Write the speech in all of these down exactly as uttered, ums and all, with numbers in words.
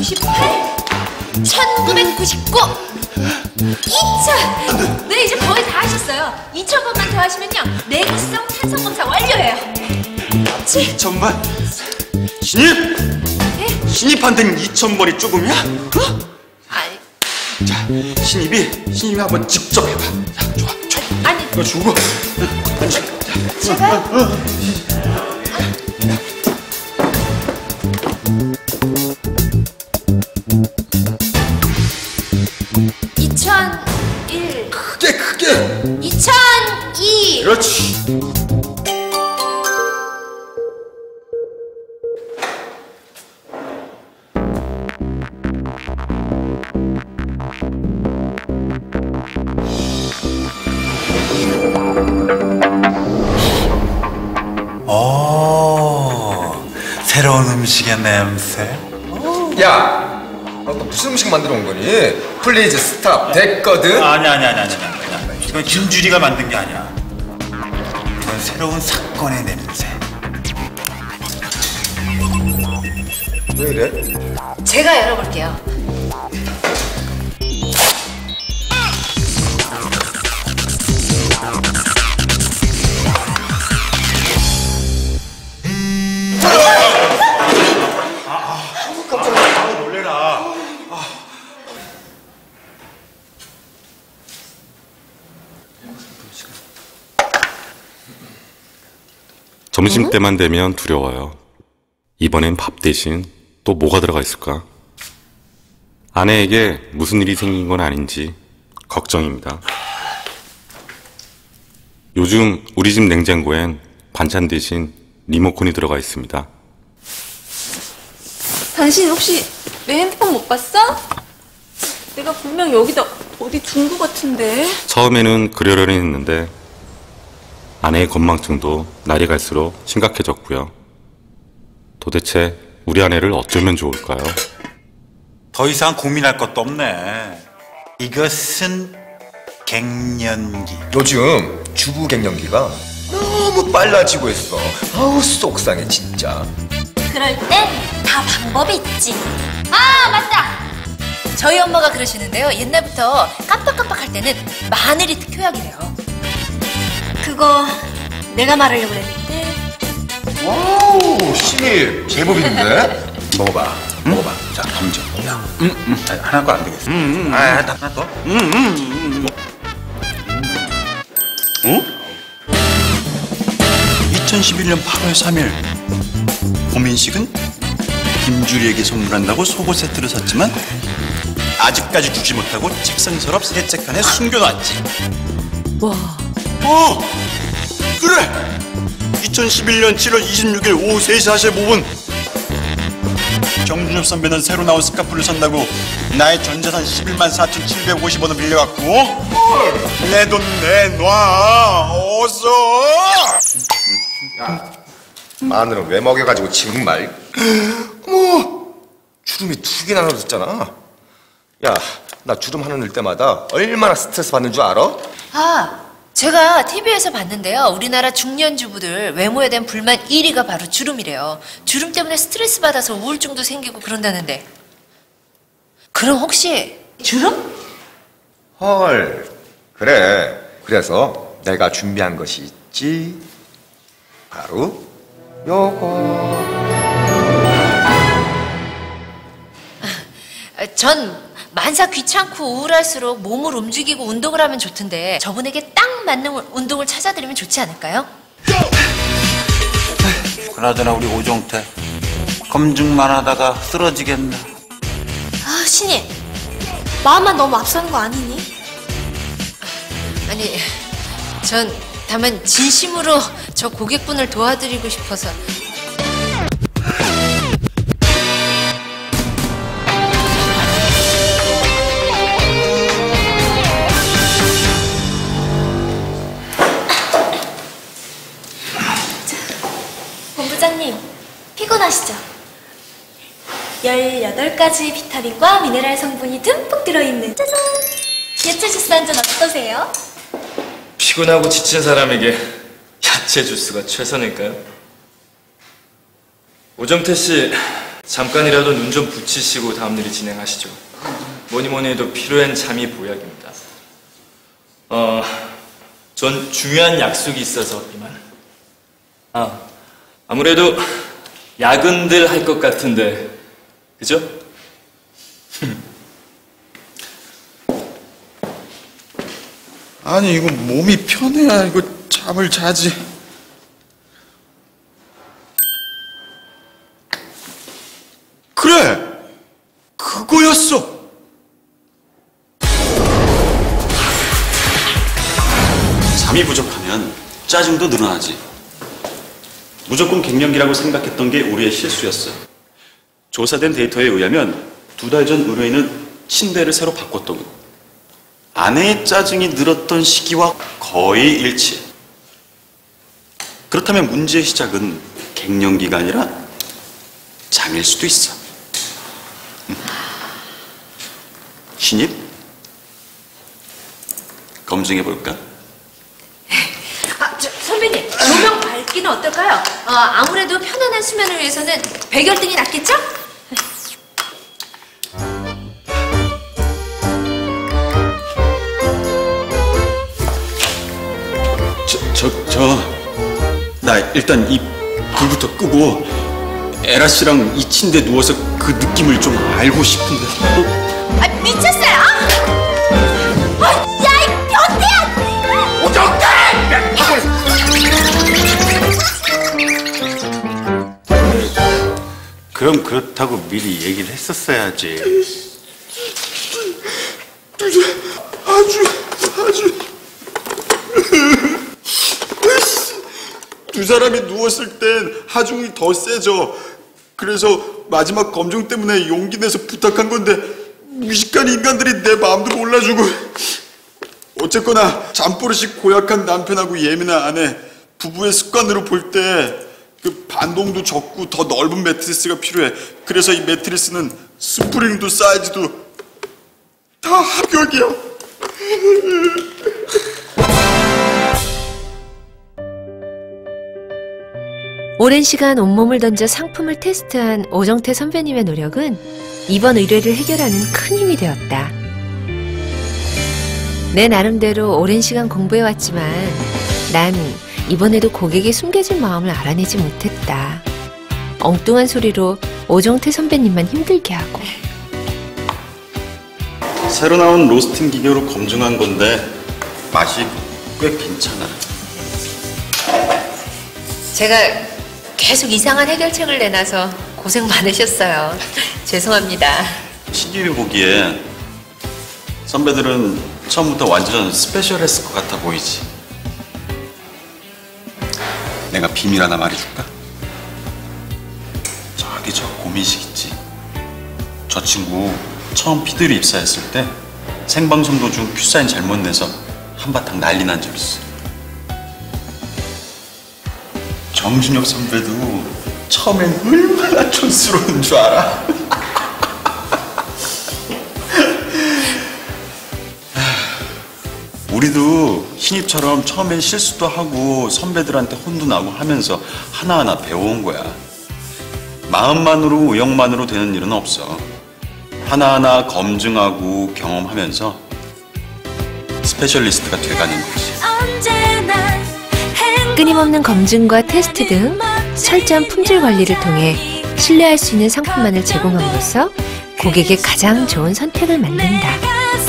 천구백구십팔, 천구백구십구, 이천! 네, 이제 거의 다 하셨어요. 이천 번만 더 하시면요, 내구성 탄성 검사 완료해요. 이천 번? 신입! 네? 신입한테는 이천 번이 조금이야? 어? 아니... 자, 신입이, 신입이 한번 직접 해봐. 자, 좋아, 좋아. 아니... 이거 주고. 자, 제가요? 이천일. 크게, 크게. 이천이. 그렇지. 오, 새로운 음식의 냄새. 야, 너 무슨 음식 만들어 온 거니? 플리즈 스탑. 됐거든? 아니 아니 아니 아니 아니. 이건 김주리가 만든 게 아니야. 이건 새로운 사건의 냄새. 왜 이래? 제가 열어볼게요. 깜짝이야. 놀래라. 점심때만 되면 두려워요. 이번엔 밥 대신 또 뭐가 들어가 있을까? 아내에게 무슨 일이 생긴 건 아닌지 걱정입니다. 요즘 우리 집 냉장고엔 반찬 대신 리모컨이 들어가 있습니다. 당신 혹시 내 핸드폰 못 봤어? 내가 분명 여기다 어디 둔 거 같은데. 처음에는 그러려니 했는데 아내의 건망증도 날이 갈수록 심각해졌고요. 도대체 우리 아내를 어쩌면 좋을까요? 더 이상 고민할 것도 없네. 이것은 갱년기. 요즘 주부 갱년기가 너무 빨라지고 있어. 아우, 속상해, 진짜. 그럴 땐 다 방법이 있지. 아, 맞다! 저희 엄마가 그러시는데요. 옛날부터 깜빡깜빡할 때는 마늘이 특효약이래요. 그거 내가 말하려고 그랬는데. 와우, 신입. 제법인데? 먹어봐. 응? 먹어봐. 자, 검정. 야, 음, 음. 아니, 하나 거 안 되겠어. 음, 음. 아, 하나, 하나 더. 음, 음, 음. 어? 이천십일 년 팔월 삼일 고민식은 김주리에게 선물한다고 속옷 세트를 샀지만 아직까지 주지 못하고 책상 서랍 세 칸에 숨겨놨지. 와. 어! 그래! 이천십일 년 칠월 이십육일 오후 세 시 사십오 분 정준엽 선배는 새로 나온 스카프를 산다고 나의 전 재산 십일만 사천칠백오십 원을 빌려갖고 내 돈 내놔 어서. 야, 마늘은 왜 먹여가지고 정말. 어머, 주름이 두 개나 늘었잖아. 야, 나 주름 하나 늘 때마다 얼마나 스트레스 받는 줄 알아? 아, 제가 티비에서 봤는데요. 우리나라 중년 주부들 외모에 대한 불만 일 위가 바로 주름이래요. 주름 때문에 스트레스 받아서 우울증도 생기고 그런다는데. 그럼 혹시 주름? 헐, 그래. 그래서 내가 준비한 것이 있지. 바로 요거. 전 만사 귀찮고 우울할수록 몸을 움직이고 운동을 하면 좋던데 저분에게 딱 맞는 운동을 찾아드리면 좋지 않을까요? 그나저나 우리 오종태 검증만 하다가 쓰러지겠나. 아, 신입. 마음만 너무 앞서는 거 아니니? 아니, 전 다만 진심으로 저 고객분을 도와드리고 싶어서. 본부장님, 피곤하시죠? 열여덟 가지 비타민과 미네랄 성분이 듬뿍 들어있는 짜잔! 야채 주스 한 잔 어떠세요? 피곤하고 지친 사람에게 야채 주스가 최선일까요? 오정태 씨, 잠깐이라도 눈 좀 붙이시고 다음 일을 진행하시죠. 뭐니 뭐니 해도 피로엔 잠이 보약입니다. 어, 전 중요한 약속이 있어서 이만. 아, 아무래도 야근들 할 것 같은데, 그죠? 아니 이거 몸이 편해야 이거 잠을 자지. 그래! 그거였어! 잠이 부족하면 짜증도 늘어나지. 무조건 갱년기라고 생각했던 게 우리의 실수였어. 조사된 데이터에 의하면 두 달 전 의뢰인은 침대를 새로 바꿨더군. 아내의 짜증이 늘었던 시기와 거의 일치해. 그렇다면 문제의 시작은 갱년기가 아니라 잠일 수도 있어. 응. 신입? 검증해볼까? 아, 저, 선배님, 조명 밝기는 어떨까요? 어, 아무래도 편안한 수면을 위해서는 백열등이 낫겠죠? 저, 저, 저, 나 일단 이 불부터 끄고 에라 씨랑 이 침대에 누워서 그 느낌을 좀 알고 싶은데. 아, 미쳤어요? 아, 야, 이 변태야! 오정태! 그럼 그렇다고 미리 얘기를 했었어야지. 아주, 아주. 두 사람이 누웠을 땐 하중이 더 세져. 그래서 마지막 검증 때문에 용기 내서 부탁한 건데 무식한 인간들이 내 마음도 몰라주고. 어쨌거나 잠버릇이 고약한 남편하고 예민한 아내, 부부의 습관으로 볼 때 그 반동도 적고 더 넓은 매트리스가 필요해. 그래서 이 매트리스는 스프링도 사이즈도 다 합격이야. 오랜 시간 온몸을 던져 상품을 테스트한 오정태 선배님의 노력은 이번 의뢰를 해결하는 큰 힘이 되었다. 내 나름대로 오랜 시간 공부해왔지만 난 이번에도 고객의 숨겨진 마음을 알아내지 못했다. 엉뚱한 소리로 오정태 선배님만 힘들게 하고. 새로 나온 로스팅 기계로 검증한 건데 맛이 꽤 괜찮아. 제가 계속 이상한 해결책을 내놔서 고생 많으셨어요. 죄송합니다. 신입이 보기에 선배들은 처음부터 완전 스페셜했을 것 같아 보이지. 내가 비밀 하나 말해줄까? 저기 저 고민식 있지? 저 친구 처음 피드로 입사했을 때 생방송 도중 큐사인 잘못 내서 한바탕 난리 난 적 있어. 정준혁 선배도 처음엔 얼마나 촌스러운 줄 알아? 우리도 신입처럼 처음엔 실수도 하고 선배들한테 혼도 나고 하면서 하나하나 배워온 거야. 마음만으로 의욕만으로 되는 일은 없어. 하나하나 검증하고 경험하면서 스페셜리스트가 돼가는 거지. 끊임없는 검증과 테스트 등 철저한 품질 관리를 통해 신뢰할 수 있는 상품만을 제공함으로써 고객의 가장 좋은 선택을 만든다.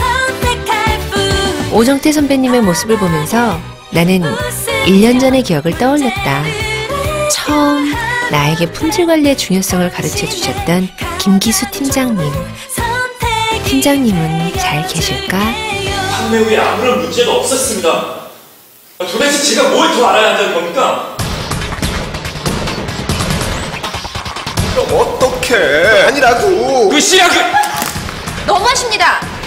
오정태 선배님의 모습을 보면서 나는 일 년 전의 기억을 떠올렸다. 처음 나에게 품질 관리의 중요성을 가르쳐 주셨던 김기수 팀장님. 팀장님은 잘 계실까? 판매 후에 아무런 문제가 없었습니다. 도대체 제가 뭘 더 알아야 한다는 겁니까? 어떡해. 아니라고. 그 시작은 너무하십니다.